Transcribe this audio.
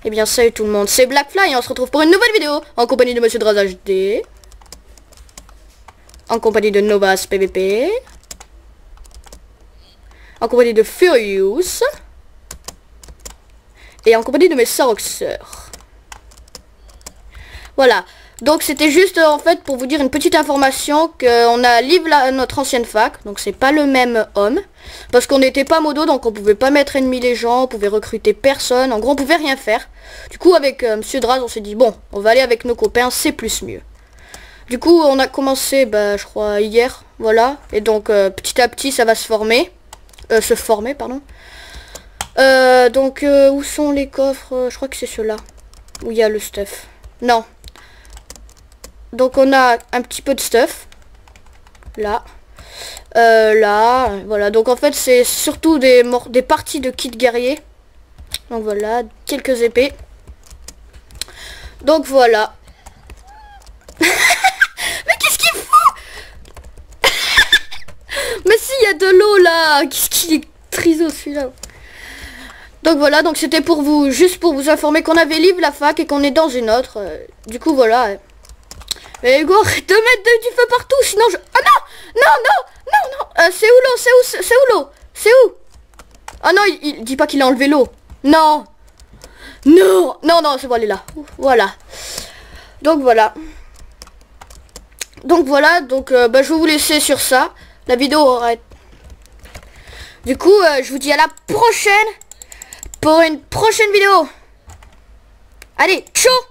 Eh bien salut tout le monde, c'est Blackfly et on se retrouve pour une nouvelle vidéo en compagnie de Monsieur Draz HD, en compagnie de Novas PVP, en compagnie de Furious et en compagnie de mes sœurs. Voilà, donc c'était juste en fait pour vous dire une petite information qu'on a livré notre ancienne fac, donc c'est pas le même homme, parce qu'on n'était pas modo, donc on pouvait pas mettre ennemi les gens, on pouvait recruter personne, en gros on pouvait rien faire. Du coup avec Monsieur Draz on s'est dit bon, on va aller avec nos copains, c'est plus mieux. Du coup on a commencé je crois hier, voilà, et donc petit à petit ça va se former, pardon. Où sont les coffres? Je crois que c'est ceux-là, où il y a le stuff. Non. Donc on a un petit peu de stuff. Là. Là. Voilà. Donc en fait c'est surtout des parties de kit guerrier. Donc voilà. Quelques épées. Donc voilà. Mais qu'est-ce qu'il fout? Mais si, il y a de l'eau là. Qu'est-ce qu'il est triso celui-là. Donc voilà. Donc c'était pour vous, juste pour vous informer qu'on avait livré la fac et qu'on est dans une autre. Du coup voilà. Mais Hugo, arrête de mettre du feu partout, sinon je... Ah non. C'est où l'eau? C'est où l'eau? C'est où? Ah non, il dit pas qu'il a enlevé l'eau. Non, c'est bon, elle est là. Voilà. Donc voilà. Donc je vais vous laisser sur ça. La vidéo aura... Du coup, je vous dis à la prochaine pour une prochaine vidéo. Allez, ciao.